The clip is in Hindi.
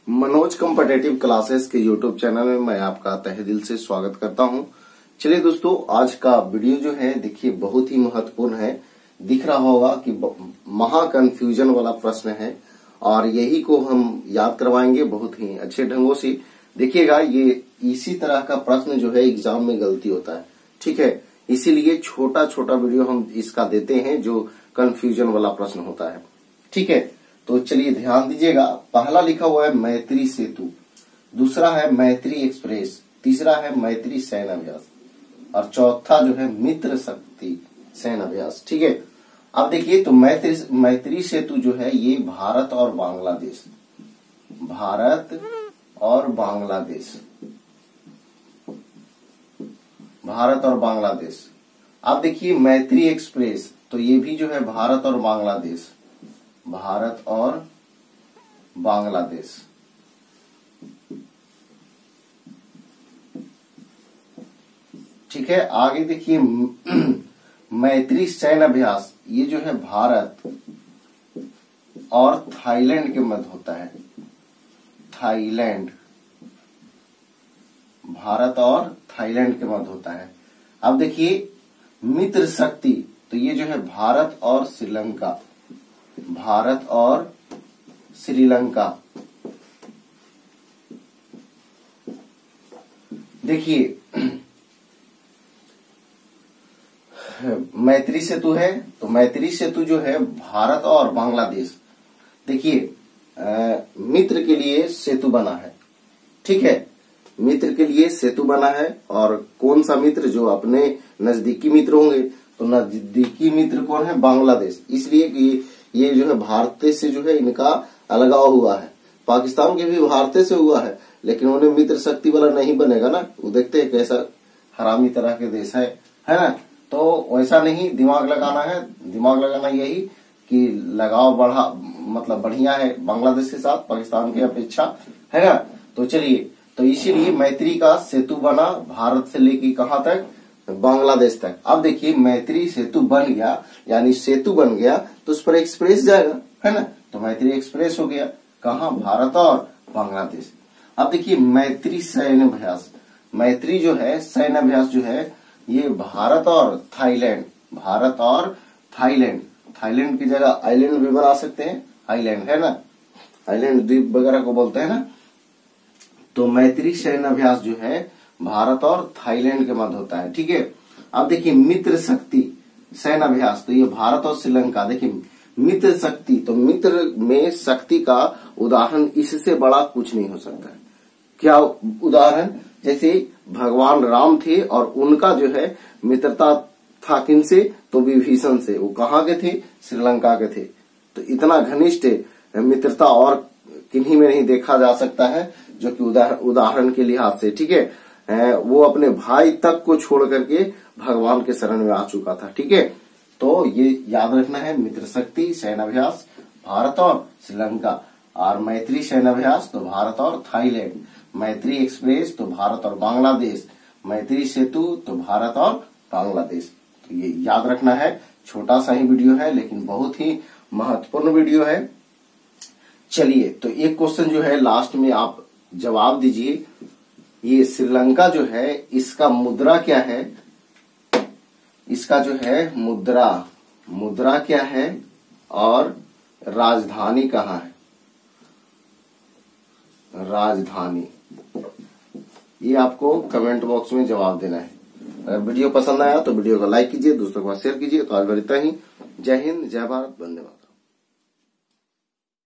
मनोज कॉम्पिटिटिव क्लासेस के यूट्यूब चैनल में मैं आपका तहे दिल से स्वागत करता हूं। चलिए दोस्तों, आज का वीडियो जो है देखिए बहुत ही महत्वपूर्ण है। दिख रहा होगा कि महा कंफ्यूजन वाला प्रश्न है और यही को हम याद करवाएंगे बहुत ही अच्छे ढंगों से। देखिएगा, ये इसी तरह का प्रश्न जो है एग्जाम में गलती होता है, ठीक है। इसीलिए छोटा छोटा वीडियो हम इसका देते हैं जो कंफ्यूजन वाला प्रश्न होता है, ठीक है। तो चलिए ध्यान दीजिएगा। पहला लिखा हुआ है मैत्री सेतु, दूसरा है मैत्री एक्सप्रेस, तीसरा है मैत्री सैन्य अभ्यास और चौथा जो है मित्र शक्ति सैन्य अभ्यास, ठीक है। अब देखिए, तो मैत्री सेतु जो है ये भारत और बांग्लादेश, भारत और बांग्लादेश, भारत और बांग्लादेश। अब देखिए मैत्री एक्सप्रेस, तो ये भी जो है भारत और बांग्लादेश, भारत और बांग्लादेश। ठीक है। आगे देखिए मैत्री सैन्य अभ्यास, ये जो है भारत और थाईलैंड के मध्य होता है, थाईलैंड, भारत और थाईलैंड के मध्य होता है। अब देखिए मित्र शक्ति, तो ये जो है भारत और श्रीलंका, भारत और श्रीलंका। देखिए मैत्री सेतु है, तो मैत्री सेतु जो है भारत और बांग्लादेश। देखिए मित्र के लिए सेतु बना है, ठीक है, मित्र के लिए सेतु बना है। और कौन सा मित्र? जो अपने नजदीकी मित्र होंगे। तो नजदीकी मित्र कौन है? बांग्लादेश। इसलिए कि ये जो है भारत से जो है इनका अलगाव हुआ है। पाकिस्तान के भी भारत से हुआ है, लेकिन उन्हें मित्र शक्ति वाला नहीं बनेगा ना। वो देखते हैं कैसा हरामी तरह के देश है ना। तो वैसा नहीं, दिमाग लगाना है। दिमाग लगाना यही कि लगाव बढ़ा, मतलब बढ़िया है बांग्लादेश के साथ, पाकिस्तान की अपेक्षा, है ना। तो चलिए, तो इसीलिए मैत्री का सेतु बना भारत से लेके कहां तक? बांग्लादेश तक। अब देखिए मैत्री सेतु बन गया, यानी सेतु बन गया, तो उस पर एक्सप्रेस जाएगा, है ना। तो मैत्री एक्सप्रेस हो गया कहां? भारत और बांग्लादेश। अब देखिए मैत्री सैन्य अभ्यास, मैत्री जो है सैन्य अभ्यास जो है ये भारत और थाईलैंड, भारत और थाईलैंड। थाईलैंड की जगह आइलैंड भी बना सकते हैं, आइलैंड, है ना, आइलैंड द्वीप वगैरह को बोलते हैं ना। तो मैत्री सैन्य अभ्यास जो है भारत और थाईलैंड के मध्य होता है, ठीक है। अब देखिए मित्र शक्ति सैन्य अभ्यास, तो ये भारत और श्रीलंका। देखिए मित्र शक्ति, तो मित्र में शक्ति का उदाहरण इससे बड़ा कुछ नहीं हो सकता है। क्या उदाहरण? जैसे भगवान राम थे और उनका जो है मित्रता था किनसे? तो विभीषण से। वो कहाँ के थे? श्रीलंका के थे। तो इतना घनिष्ठ मित्रता और किन्हीं में नहीं देखा जा सकता है, जो कि उदाहरण के लिहाज से, ठीक है, वो अपने भाई तक को छोड़ करके भगवान के शरण में आ चुका था, ठीक है। तो ये याद रखना है, मित्र शक्ति सैन्य अभ्यास भारत और श्रीलंका, और मैत्री सैन्य अभ्यास तो भारत और थाईलैंड, मैत्री एक्सप्रेस तो भारत और बांग्लादेश, मैत्री सेतु तो भारत और बांग्लादेश। तो ये याद रखना है। छोटा सा ही वीडियो है, लेकिन बहुत ही महत्वपूर्ण वीडियो है। चलिए, तो एक क्वेश्चन जो है लास्ट में आप जवाब दीजिए। ये श्रीलंका जो है इसका मुद्रा क्या है? इसका जो है मुद्रा क्या है और राजधानी कहाँ है? राजधानी, ये आपको कमेंट बॉक्स में जवाब देना है। अगर वीडियो पसंद आया तो वीडियो को लाइक कीजिए, दोस्तों के पास शेयर कीजिए। तो आज बस इतना ही। जय हिंद, जय भारत, वंदे मातरम।